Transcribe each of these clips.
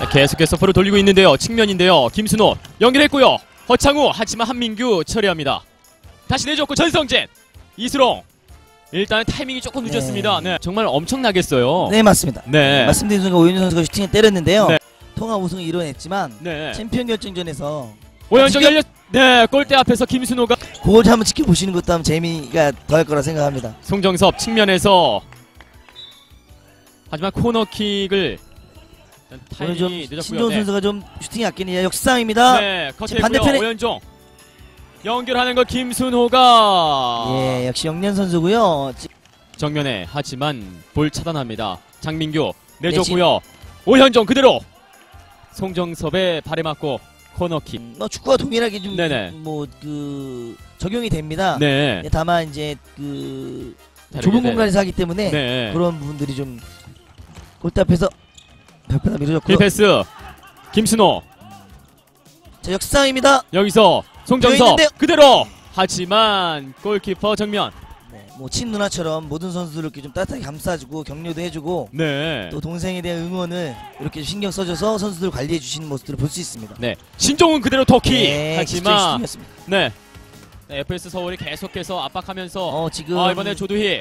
계속해서 볼을 돌리고 있는데요. 측면인데요. 김순호 연결했고요. 허창우 하지만 한민규 처리합니다. 다시 내줬고 전성진 이수롱 일단 타이밍이 조금 늦었습니다. 네, 정말 엄청나겠어요. 네, 맞습니다. 네, 말씀드린 순간 오현준 선수가 슈팅을 때렸는데요. 네. 통합 우승을 이뤄냈지만 네. 챔피언 결정전에서 오현정 열렸. 네, 골대 앞에서 김순호가 그걸 한번 지켜보시는 것도 한번 재미가 더할 거라 생각합니다. 송정섭 측면에서 하지만 코너킥을 오늘 좀 타이밍이 늦었고요. 신종 네. 선수가 좀 슈팅이 아끼는 역상입니다. 네, 지금 컷했고요. 반대편에- 오현종 연결하는 거 김순호가 예, 역시 영년 선수고요. 정면에 하지만 볼 차단합니다. 장민규 내줬고요. 오현종 그대로 송정섭의 발에 맞고 코너킥. 뭐 축구와 동일하게 좀 네네. 뭐 그 적용이 됩니다. 네. 예, 다만 이제 그 다르게, 좁은 네. 공간에서 하기 때문에 네. 그런 부분들이 좀 골대 앞에서 벽보다 밀어줬고요. 킬패스 김순호 자, 역상입니다. 여기서 송정섭 있는데요. 그대로 하지만 골키퍼 정면. 네, 뭐 친누나처럼 모든 선수들을 이렇게 좀 따뜻하게 감싸주고 격려도 해주고 네. 또 동생에 대한 응원을 이렇게 신경 써줘서 선수들 관리해 주시는 모습들을 볼 수 있습니다. 네. 신종은 그대로 터키. 네, 하지만 슈팅이었습니다. 네. 네, FS 서울이 계속해서 압박하면서 지금 이번에 조두희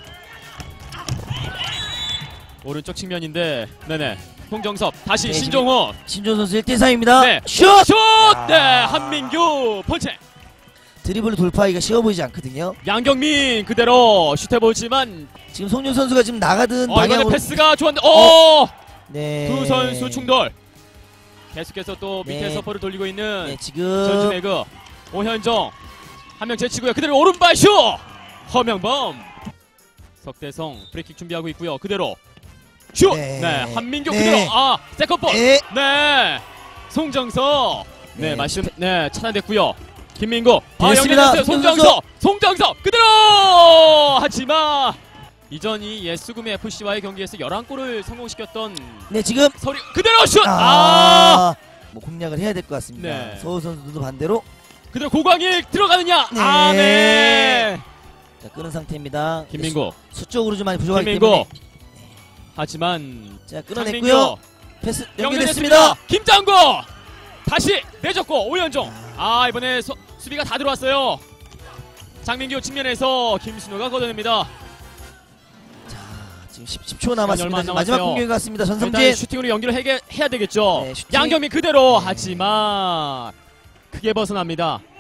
오른쪽 측면인데 네네 송정섭 다시 네, 신종호 신종 선수 1대3입니다. 네. 슛! 슛! 아. 네 한민규 펀치 드리블 돌파하기가 쉬워 보이지 않거든요. 양경민 그대로 슛해보지만 지금 송준 선수가 지금 나가든 이번에 방향으로 패스가 좋았는데 네. 두 선수 충돌 계속해서 또 네. 밑에서 볼을 돌리고 있는 네, 지금 전주매그 오현정 한 명 제치고요. 그대로 오른발 슛 허명범 석대성 프리킥 준비하고 있고요. 그대로 슛! 네. 네, 한민규 네. 그대로 세컨볼 네. 네 송정석 네, 네, 말씀 네 차단됐고요. 김민구 됐습니다. 연결됐어요. 송정석 그대로 하지만 이전이 수금의 FC와의 경기에서 11골을 성공시켰던 네, 지금 서리 그대로 슛! 뭐 공략을 해야 될 것 같습니다. 네. 서울 선수들도 반대로 그대로 고광일 들어가느냐? 네. 네. 자, 끄는 상태입니다. 김민구 수적으로 좀 많이 부족하기 김민구 때문에 하지만 자, 끊어냈고요. 패스 연결됐습니다. 연결됐습니다. 김장구 다시 내줬고 오현종 이번에 수비가 다 들어왔어요. 장민규 측면에서 김순호가 걷어냅니다. 자, 지금 10초 남았습니다. 얼마 안 지금 마지막 남았어요. 공격인 것 같습니다. 일단 전성진. 슈팅으로 연결을 해야 되겠죠. 네, 슈팅. 양경민 그대로 네. 하지만 크게 벗어납니다.